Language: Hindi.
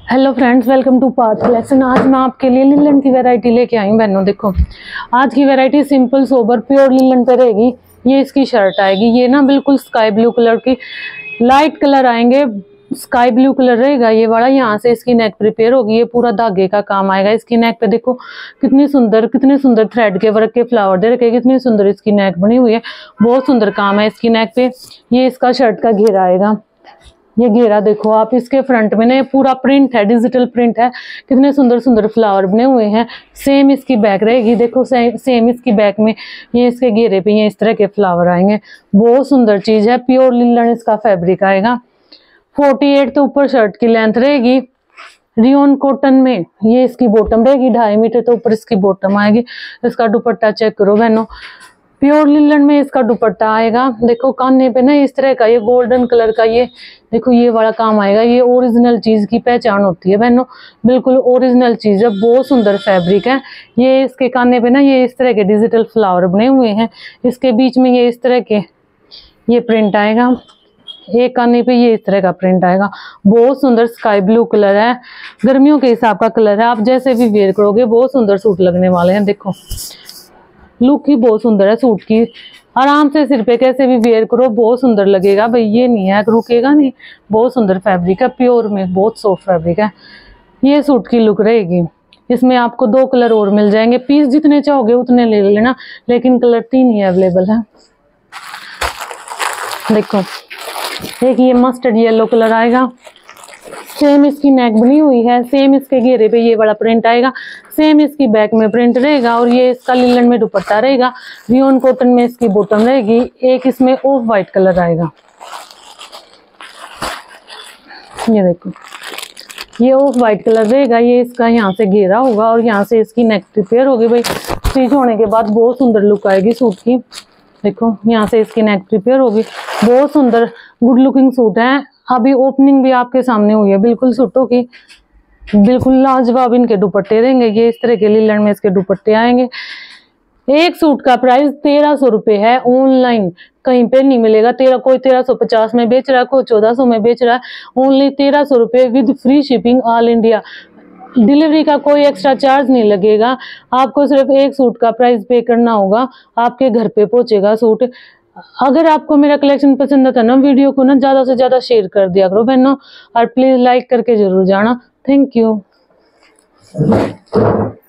Hello friends, welcome to Parth Collection. आज मैं आपके लिए लिलन की वैरायटी लेके आई हूँ बहनों। देखो आज की variety simple sober pure linen पे रहेगी। ये इसकी शर्ट आएगी, ये ना बिल्कुल स्काई ब्लू कलर की, लाइट कलर आएंगे, स्काई ब्लू कलर रहेगा ये वाला। यहाँ से इसकी नेक प्रिपेयर होगी, ये पूरा धागे का काम आएगा। इसकी नेक पे देखो कितने सुंदर थ्रेड के वर्क के फ्लावर दे रखे, कितनी सुंदर इसकी नेक बनी हुई है। बहुत सुंदर काम है इसकी नेक पे। ये इसका शर्ट का घेरा आएगा। ये घेरा देखो आप, इसके फ्रंट में ना पूरा प्रिंट है, डिजिटल प्रिंट है, कितने सुंदर सुंदर फ्लावर बने हुए हैं। सेम इसकी बैक रहेगी, देखो सेम इसकी बैक में ये इसके घेरे पे ये इस तरह के फ्लावर आएंगे। बहुत सुंदर चीज है, प्योर लिलन इसका फैब्रिक आएगा। 48 तो ऊपर शर्ट की लेंथ रहेगी। रियोन कॉटन में ये इसकी बॉटम रहेगी, 2.5 मीटर तो ऊपर इसकी बॉटम आएगी। इसका दुपट्टा चेक करो बहनों, प्योर लिलन में इसका दुपट्टा आएगा। देखो कान्हे पे ना इस तरह का ये गोल्डन कलर का ये देखो ये वाला काम आएगा। ये ओरिजिनल चीज की पहचान होती है बहनों, बिल्कुल ओरिजिनल चीज है। बहुत सुंदर फैब्रिक है। ये इसके कान्हे पे ना ये इस तरह के डिजिटल फ्लावर बने हुए हैं। इसके बीच में ये इस तरह के ये प्रिंट आएगा। एक कान्हे पे ये इस तरह का प्रिंट आएगा। बहुत सुंदर स्काई ब्लू कलर है, गर्मियों के हिसाब का कलर है। आप जैसे भी वेयर करोगे बहुत सुंदर सूट लगने वाले हैं। देखो लुक ही बहुत सुंदर है सूट की। आराम से सिर पे कैसे भी वेयर करो बहुत सुंदर लगेगा भाई, ये नहीं है रुकेगा नहीं। बहुत सुंदर फैब्रिक है, प्योर में बहुत सॉफ्ट फैब्रिक है। ये सूट की लुक रहेगी। इसमें आपको 2 कलर और मिल जाएंगे। पीस जितने चाहोगे उतने ले लेना, लेकिन कलर 3 ही अवेलेबल है। देखो एक ये मस्टर्ड येलो कलर आएगा। सेम इसकी नेक बनी हुई है, सेम इसके घेरे पे ये वाला प्रिंट आएगा, सेम इसकी बैक में प्रिंट रहेगा। और ये इसका लिलन में दुपट्टा रहेगा। रियोन कॉटन में इसकी बॉटम रहेगी। एक इसमें ऑफ वाइट कलर आएगा। ये देखो ये ऑफ वाइट कलर रहेगा। ये इसका यहाँ से घेरा होगा और यहाँ से इसकी नेक प्रिपेयर होगी भाई। स्टिच होने के बाद बहुत सुंदर लुक आएगी सूट की। देखो यहाँ से इसकी नेक प्रिपेयर होगी। बहुत सुंदर गुड लुकिंग सूट है। अभी ओपनिंग भी आपके सामने हुई है बिल्कुल सूटों की, बिल्कुल लाजवाब इनके दुपट्टे देंगे। ये इस तरह के लिलन में इसके दुपट्टे आएंगे। एक सूट का प्राइस 1300 रुपये है। ऑनलाइन कहीं पे नहीं मिलेगा। कोई 1350 में बेच रहा है, कोई 1400 में बेच रहा है। ओनली 1300 रुपये with free shipping all India. Delivery का कोई एक्स्ट्रा चार्ज नहीं लगेगा। आपको सिर्फ एक सूट का प्राइस पे करना होगा, आपके घर पे पहुंचेगा सूट। अगर आपको मेरा कलेक्शन पसंद आता है ना, वीडियो को ना ज्यादा से ज्यादा शेयर कर दिया करो बहनों, और प्लीज लाइक करके जरूर जाना। Thank you.